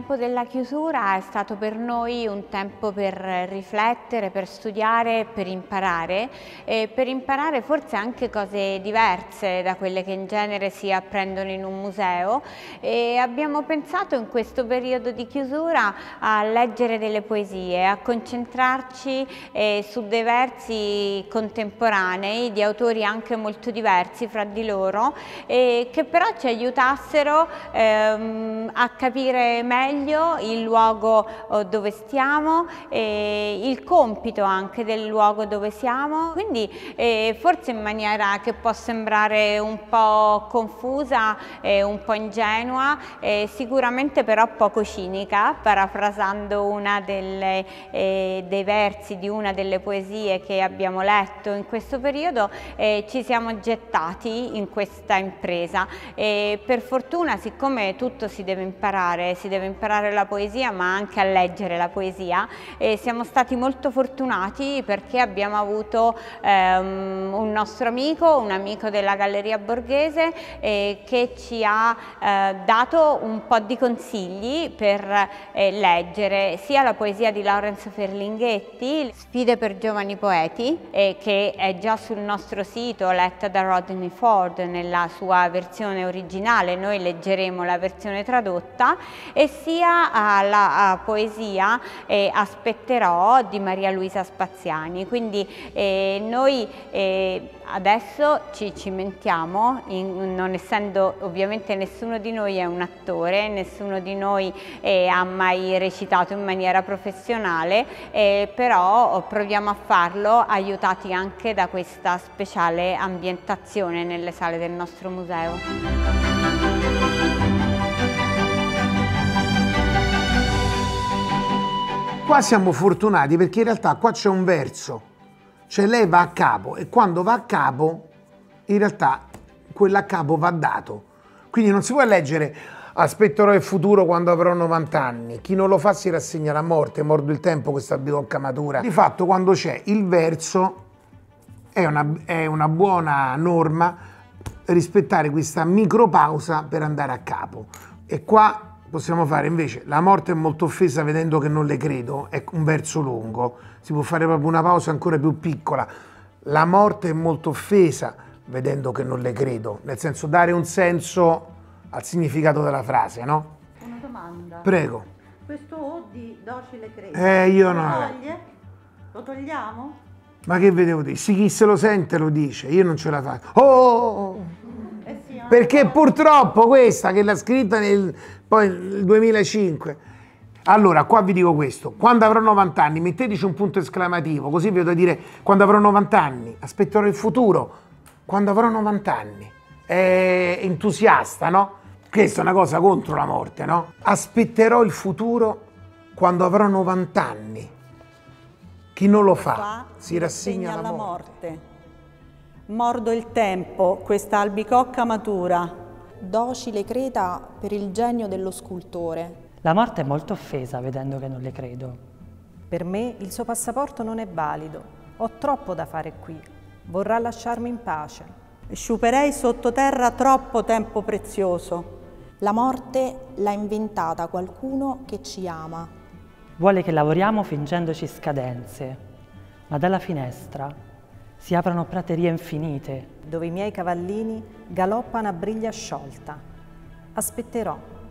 tempo della chiusura è stato per noi un tempo per riflettere, per studiare, per imparare forse anche cose diverse da quelle che in genere si apprendono in un museo, e abbiamo pensato in questo periodo di chiusura a leggere delle poesie, a concentrarci su dei versi contemporanei di autori anche molto diversi fra di loro, che però ci aiutassero a capire meglio il luogo dove stiamo, il compito anche del luogo dove siamo, quindi forse in maniera che può sembrare un po' confusa, un po' ingenua, sicuramente però poco cinica, parafrasando una dei versi di una delle poesie che abbiamo letto in questo periodo, ci siamo gettati in questa impresa. Per fortuna, siccome tutto si deve imparare la poesia ma anche a leggere la poesia, siamo stati molto fortunati perché abbiamo avuto un nostro amico, un amico della Galleria Borghese, che ci ha dato un po' di consigli per leggere sia la poesia di Laurence Ferlinghetti, Sfide per giovani poeti, che è già sul nostro sito, letta da Rodney Ford nella sua versione originale, noi leggeremo la versione tradotta, e sia la poesia Aspetterò di Maria Luisa Spaziani. Quindi noi adesso ci cimentiamo, non essendo ovviamente nessuno di noi è un attore, nessuno di noi ha mai recitato in maniera professionale, però proviamo a farlo aiutati anche da questa speciale ambientazione nelle sale del nostro museo. Qua siamo fortunati perché in realtà qua c'è un verso, cioè lei va a capo e quando va a capo in realtà quello a capo va dato, quindi non si può leggere aspetterò il futuro quando avrò 90 anni, chi non lo fa si rassegna alla morte, mordo il tempo questa bidocca matura. Di fatto quando c'è il verso è una buona norma rispettare questa micropausa per andare a capo, e qua possiamo fare invece la morte è molto offesa vedendo che non le credo, è un verso lungo, si può fare proprio una pausa ancora più piccola, la morte è molto offesa vedendo che non le credo, nel senso dare un senso al significato della frase, no? Una domanda. Prego. Questo O di docile crede, Io lo no. toglie? Lo togliamo? Ma che vedevo dire? Sì, chi se lo sente lo dice, io non ce la faccio. Oh! Sì, Perché purtroppo questa che l'ha scritta nel 2005. Allora, qua vi dico questo, quando avrò 90 anni, metteteci un punto esclamativo, così vi vedo dire quando avrò 90 anni, aspetterò il futuro, quando avrò 90 anni. È entusiasta, no? Questa è una cosa contro la morte, no? Aspetterò il futuro quando avrò 90 anni. Chi non lo fa si rassegna alla morte. Mordo il tempo, questa albicocca matura. Docile creta per il genio dello scultore. La morte è molto offesa vedendo che non le credo. Per me il suo passaporto non è valido. Ho troppo da fare qui. Vorrà lasciarmi in pace. Sciuperei sottoterra troppo tempo prezioso. La morte l'ha inventata qualcuno che ci ama. Vuole che lavoriamo fingendoci scadenze, ma dalla finestra si aprono praterie infinite, dove i miei cavallini galoppano a briglia sciolta. Aspetterò.